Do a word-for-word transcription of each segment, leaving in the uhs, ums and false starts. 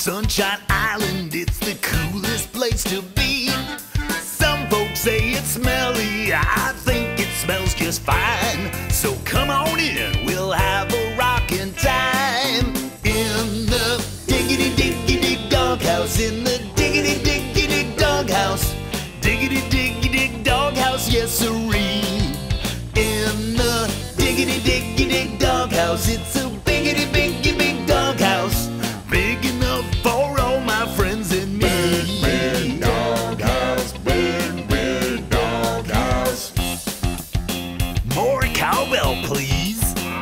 Sunshine Island, it's the coolest place to be. Some folks say it's smelly, I think it smells just fine. So come on in, we'll have a rockin' time. In the diggity diggity dig doghouse, in the diggity diggity dig doghouse, diggity diggity dig doghouse, yes sirree. In the diggity diggity dig doghouse, it's a biggity biggy big doghouse, big enough for all my friends and me. Big, big doghouse, big, big doghouse. More cowbell, please.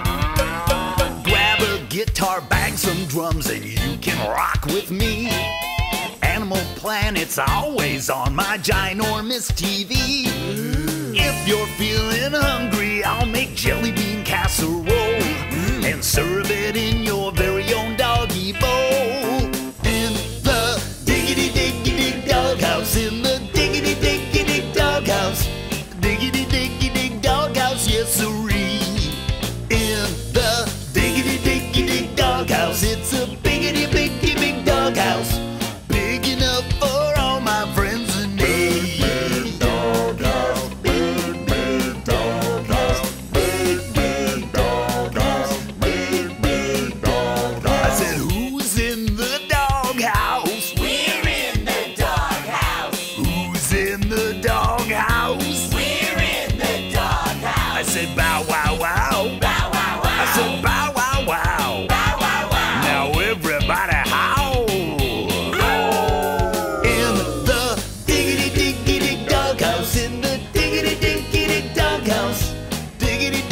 Grab a guitar, bang some drums, and you can rock with me. Animal Planet's always on my ginormous T V. If you're feeling hungry, I'll make jelly bean casserole and serve it in your very own doggy bowl. In the diggity diggity dig doghouse, in the diggity diggity dig doghouse, diggity diggity dig doghouse, yes siree. In the diggity diggity dig doghouse, it's a biggity biggity big doghouse, big enough for all my friends and me. Big doghouse, big, big doghouse, big, big doghouse, big, big doghouse. I said, who's in the doghouse? We're in the doghouse. Who's in the doghouse? We're in the doghouse. I said, bow wow wow. Bow wow wow. I said, bow wow wow. Bow wow wow. Now everybody howl. In the diggity diggity dig doghouse, in the diggity diggity dig doghouse, diggity